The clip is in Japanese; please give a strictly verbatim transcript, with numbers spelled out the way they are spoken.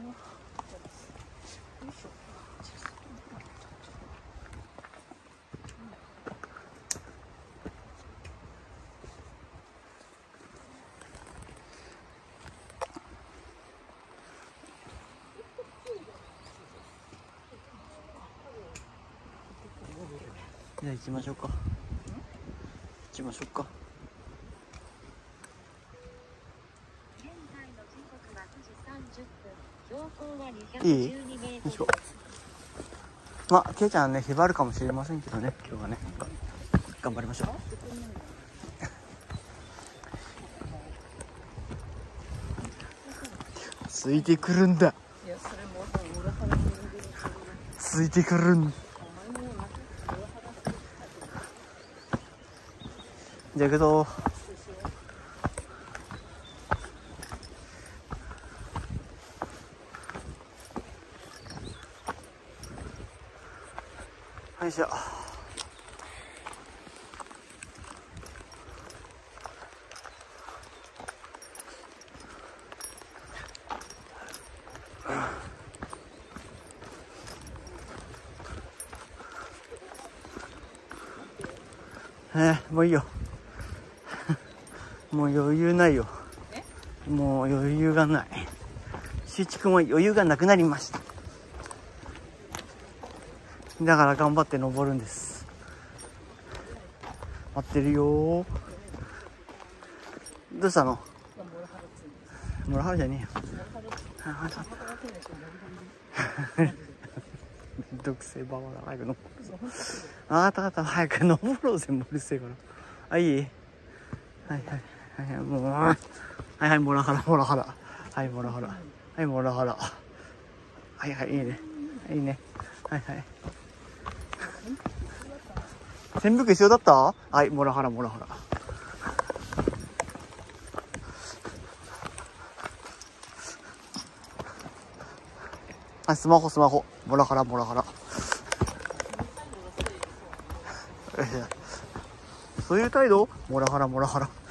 じゃあ行きましょうか。行きましょうか。いい？よいしょ。まあ、けいちゃんね、へばるかもしれませんけどね、今日はね。頑張りましょう。ついてくるんだ。ついてくるんだ。じゃあ行くぞ。よいしょ。えー、もういいよ。もう余裕ないよ。もう余裕がない。しゅういちくんは余裕がなくなりました。だから頑張って登るんです。待ってるよ。どうしたの？モラハラじゃねえよ。めんどくせえばばだ。早く登るぞ。あーたかた早く登ろうぜ。もううるせえから。あ、いい？はいはいはいはい、もう。はいはい、モラハラモラハラ。はい、モラハラ。はい、モラハラ。はいはい、いいね。いいね。はいはい。扇風機必要だった？はい、モラハラモラハラ。はい、スマホスマホ。モラハラモラハラ。そういう態度？モラハラモラハラ。